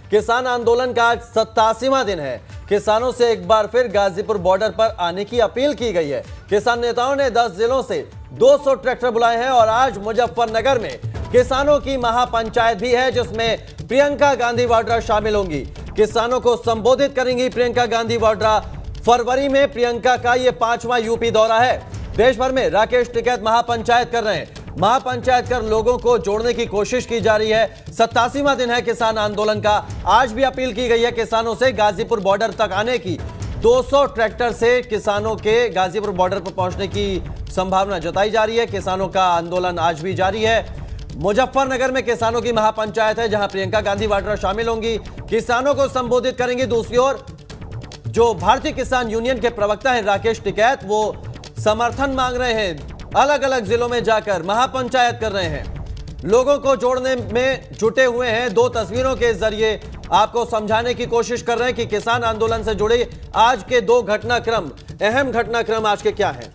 किसान आंदोलन का आज 87वां दिन है। किसानों से एक बार फिर गाजीपुर बॉर्डर पर आने की अपील की गई है। किसान नेताओं ने 10 जिलों से 200 ट्रैक्टर बुलाए हैं और आज मुजफ्फरनगर में किसानों की महापंचायत भी है, जिसमें प्रियंका गांधी वाड्रा शामिल होंगी। किसानों को संबोधित करेंगी प्रियंका गांधी वाड्रा। फरवरी में प्रियंका का यह 5वां यूपी दौरा है। देश भर में राकेश टिकैत महापंचायत कर रहे हैं। महापंचायत कर लोगों को जोड़ने की कोशिश की जा रही है। 87वां दिन है किसान आंदोलन का। आज भी अपील की गई है किसानों से गाजीपुर बॉर्डर तक आने की। 200 ट्रैक्टर से किसानों के गाजीपुर बॉर्डर पर पहुंचने की संभावना जताई जा रही है। किसानों का आंदोलन आज भी जारी है। मुजफ्फरनगर में किसानों की महापंचायत है, जहां प्रियंका गांधी वाड्रा शामिल होंगी, किसानों को संबोधित करेंगी। दूसरी ओर जो भारतीय किसान यूनियन के प्रवक्ता हैं राकेश टिकैत, वो समर्थन मांग रहे हैं। अलग अलग जिलों में जाकर महापंचायत कर रहे हैं, लोगों को जोड़ने में जुटे हुए हैं। 2 तस्वीरों के जरिए आपको समझाने की कोशिश कर रहे हैं कि किसान आंदोलन से जुड़े आज के 2 घटनाक्रम, अहम घटनाक्रम आज के क्या हैं।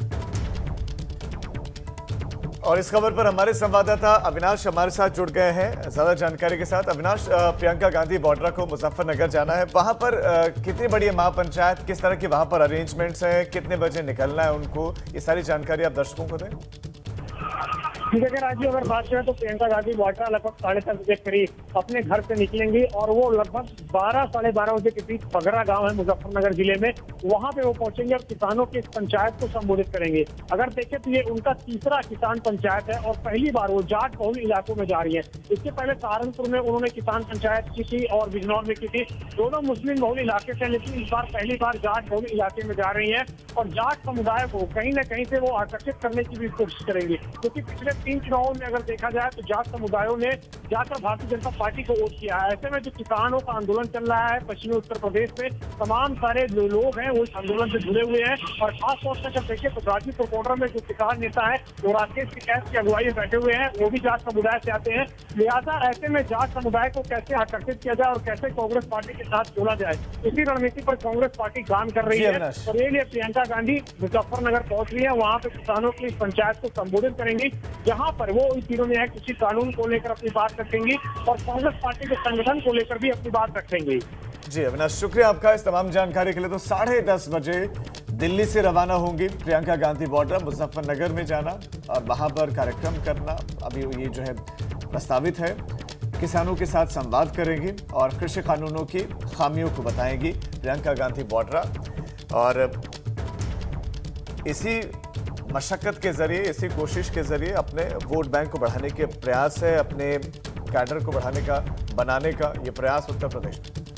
और इस खबर पर हमारे संवाददाता अविनाश हमारे साथ जुड़ गए हैं ज्यादा जानकारी के साथ। अविनाश, प्रियंका गांधी वाड्रा को मुजफ्फरनगर जाना है, वहां पर कितनी बड़ी है महापंचायत, किस तरह की वहां पर अरेंजमेंट्स हैं, कितने बजे निकलना है उनको, ये सारी जानकारी आप दर्शकों को दें। ठीक है, अगर बात करें तो प्रियंका गांधी वाड्रा लगभग 10:30 बजे करीब अपने घर से निकलेंगी और वो लगभग 12 साढ़े 12 बजे के बीच पगरा गांव है मुजफ्फरनगर जिले में, वहां पे वो पहुंचेंगे और किसानों की इस पंचायत को संबोधित करेंगे। अगर देखें तो ये उनका तीसरा किसान पंचायत है और पहली बार वो जाट बहुल इलाकों में जा रही है। इसके पहले सहारनपुर में उन्होंने किसान पंचायत की थी और बिजनौर में की थी, दोनों मुस्लिम बहुल इलाके थे, लेकिन इस बार पहली बार जाट बहुल इलाके में जा रही है और जाट समुदाय को कहीं न कहीं से वो आकर्षित करने की भी कोशिश करेंगे, क्योंकि पिछले 3 चुनावों में अगर देखा जाए तो जाट समुदायों ने जाकर भारतीय जनता पार्टी को वोट किया है। ऐसे में जो किसानों का आंदोलन चल रहा है पश्चिमी उत्तर प्रदेश में, तमाम सारे जो लोग हैं वो इस आंदोलन से जुड़े हुए हैं और खासतौर से जब देखिए तो गाजीपुर बॉर्डर में जो किसान नेता है वो राकेश टिकैत की अगुवाई में बैठे हुए हैं, वो भी जाट समुदाय से आते हैं। लिहाजा ऐसे में जाट समुदाय को कैसे आकर्षित किया जाए और कैसे कांग्रेस पार्टी के साथ जोड़ा जाए, इसी रणनीति पर कांग्रेस पार्टी काम कर रही है। और ये लिए प्रियंका गांधी मुजफ्फरनगर पहुंच रही है, वहाँ पे किसानों की इस पंचायत को संबोधित करेंगी, जहाँ पर वो इस तीनों में कृषि कानून को लेकर अपनी बात रखेंगी और कांग्रेस पार्टी के संगठन को लेकर भी अपनी बात रखेंगे। जी अविनाश, शुक्रिया आपका इस तमाम जानकारी के लिए। तो 10:30 बजे दिल्ली से रवाना होंगी प्रियंका गांधी वाड्रा, मुजफ्फरनगर में जाना और वहां पर कार्यक्रम करना अभी ये जो है प्रस्तावित है। किसानों के साथ संवाद करेंगी और कृषि कानूनों की खामियों को बताएंगी प्रियंका गांधी वाड्रा। और इसी मशक्कत के जरिए, इसी कोशिश के जरिए अपने वोट बैंक को बढ़ाने के प्रयास है, अपने कैडर को बनाने का ये प्रयास उत्तर प्रदेश में।